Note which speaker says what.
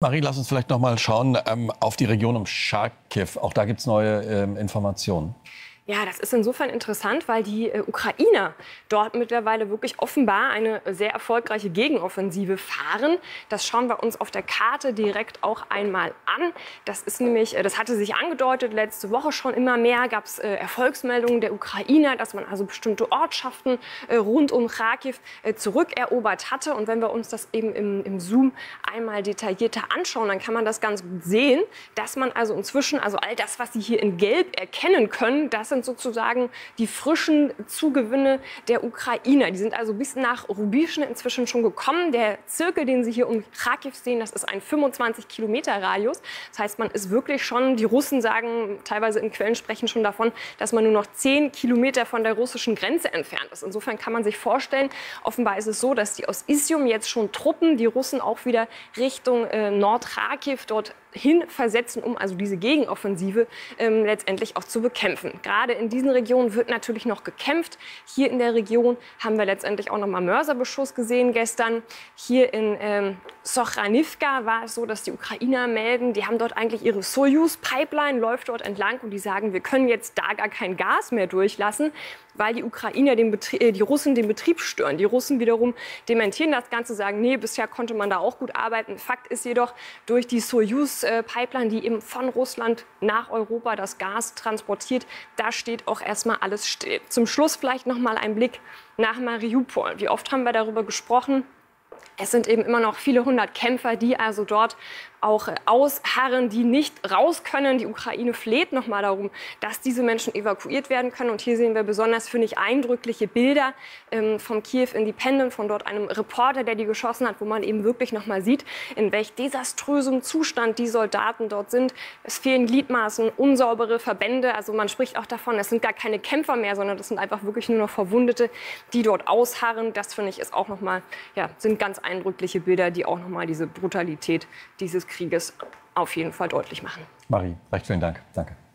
Speaker 1: Marie, lass uns vielleicht noch mal schauen auf die Region um Charkiw. Auch da gibt es neue Informationen.
Speaker 2: Ja, das ist insofern interessant, weil die Ukrainer dort mittlerweile wirklich offenbar eine sehr erfolgreiche Gegenoffensive fahren. Das schauen wir uns auf der Karte direkt auch einmal an. Das ist nämlich, das hatte sich angedeutet, letzte Woche schon immer mehr gab es Erfolgsmeldungen der Ukrainer, dass man also bestimmte Ortschaften rund um Charkiw zurückerobert hatte. Und wenn wir uns das eben im Zoom einmal detaillierter anschauen, dann kann man das ganz gut sehen, dass man also inzwischen, also all das, was Sie hier in Gelb erkennen können, das sind sozusagen die frischen Zugewinne der Ukrainer. Die sind also bis nach Rubischne inzwischen schon gekommen. Der Zirkel, den Sie hier um Charkiw sehen, das ist ein 25-Kilometer-Radius. Das heißt, man ist wirklich schon, die Russen sagen, teilweise in Quellen sprechen schon davon, dass man nur noch 10 Kilometer von der russischen Grenze entfernt ist. Insofern kann man sich vorstellen, offenbar ist es so, dass die aus Isium jetzt schon Truppen, die Russen auch wieder Richtung Nord-Charkiw dort hin versetzen, um also diese Gegenoffensive letztendlich auch zu bekämpfen. Gerade in diesen Regionen wird natürlich noch gekämpft. Hier in der Region haben wir letztendlich auch noch mal Mörserbeschuss gesehen gestern. Hier in Sochraniwka war es so, dass die Ukrainer melden, die haben dort eigentlich ihre Sojus-Pipeline, läuft dort entlang und die sagen, wir können jetzt da gar kein Gas mehr durchlassen, weil die Ukrainer die Russen den Betrieb stören. Die Russen wiederum dementieren das Ganze, sagen, nee, bisher konnte man da auch gut arbeiten. Fakt ist jedoch, durch die Sojus-Pipeline, die eben von Russland nach Europa das Gas transportiert, da steht auch erstmal alles still. Zum Schluss vielleicht noch mal ein Blick nach Mariupol. Wie oft haben wir darüber gesprochen? Es sind eben immer noch viele hundert Kämpfer, die also dort auch ausharren, die nicht raus können. Die Ukraine fleht noch mal darum, dass diese Menschen evakuiert werden können. Und hier sehen wir besonders, finde ich, eindrückliche Bilder vom Kiew Independent, von dort einem Reporter, der die geschossen hat, wo man eben wirklich noch mal sieht, in welch desaströsem Zustand die Soldaten dort sind. Es fehlen Gliedmaßen, unsaubere Verbände. Also man spricht auch davon, es sind gar keine Kämpfer mehr, sondern das sind einfach wirklich nur noch Verwundete, die dort ausharren. Das, finde ich, ist auch noch mal, ja, sind ganz eindrückliche Bilder, die auch noch mal diese Brutalität dieses Krieges auf jeden Fall deutlich machen.
Speaker 1: Marie, recht vielen Dank. Danke.